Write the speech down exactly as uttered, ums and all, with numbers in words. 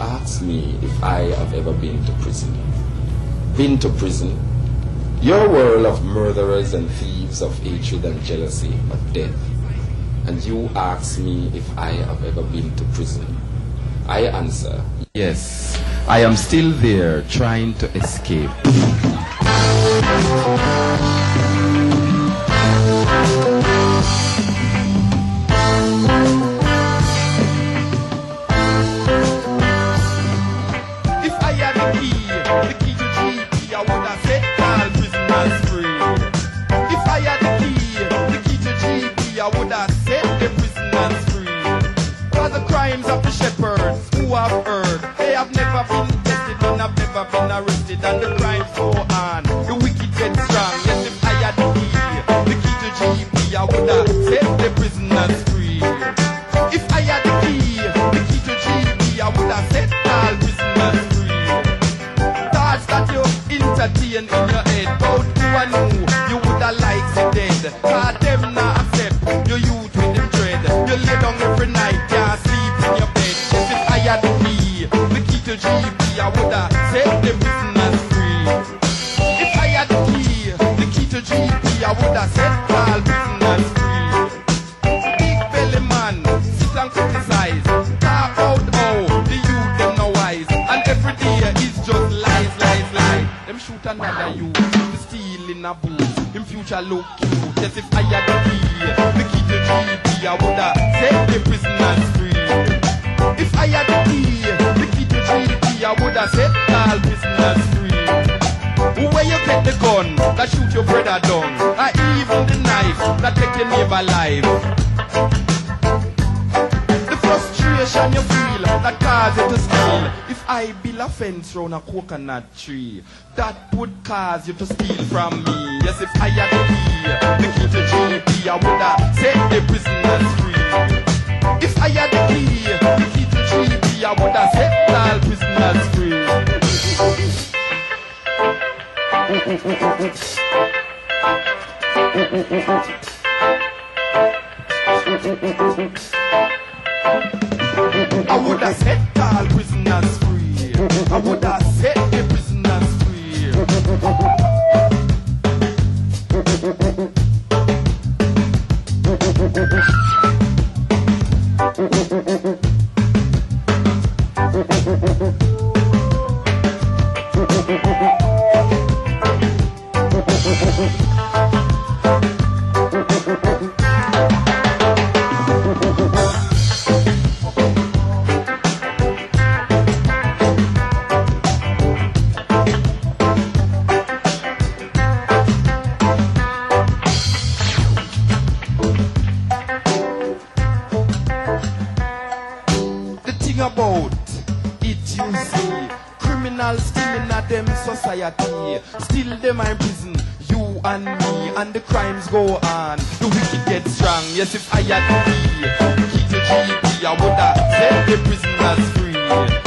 ask me if I have ever been to prison. Been to prison? Your world of murderers and thieves, of hatred and jealousy, of death. And you ask me if I have ever been to prison. I answer, yes, I am still there trying to escape. If I had the key, the key to G P, I would have set all prisoners free. If I had the key, the key to G P, I would have set the prisoners free. For the crimes of the shepherds who have heard, they have never been tested and have never been arrested, and the crimes go on. The wicked get strong. Yes, if I had the key, the key to G P, I would have set the prisoners free. If I had the key, the key to G P, I would have set all prisoners free. Thoughts that you entertain in your head about who and who you would have liked to dead. Cause them not accept your youth with them dread. You lay down every night, can't sleep in your bed. Yes, if I had the key, the key to G P, I would have set the prisoners free. If I had the key, the key to G P, I would have set all prisoners free. Big belly man, sit and criticize, talk out how the youth them no wise, and every day is just lies, lies, lies. Them shoot another youth, to steal in a booth, in future look cute. Yes, if I had the key, the key to G P, I would have set the prisoners free. If I had the key, the key to G P, I would have set all prisoners free. Where you get the gun that shoot your brother down, or even the knife that take your neighbor alive. The frustration you feel that cause you to steal. If I build a fence round a coconut tree, that would cause you to steal from me. Yes, if I had the key, the key to G P, I would have set the prisoners free. If I had the key, the key to G P, I would have set all prisoners free. I would have set all prisoners free. I would have set the prisoners free. Still them are in prison, you and me, and the crimes go on. The wicked get strong. Yes, if I had the key, the key to G P, I would have set the prisoners free.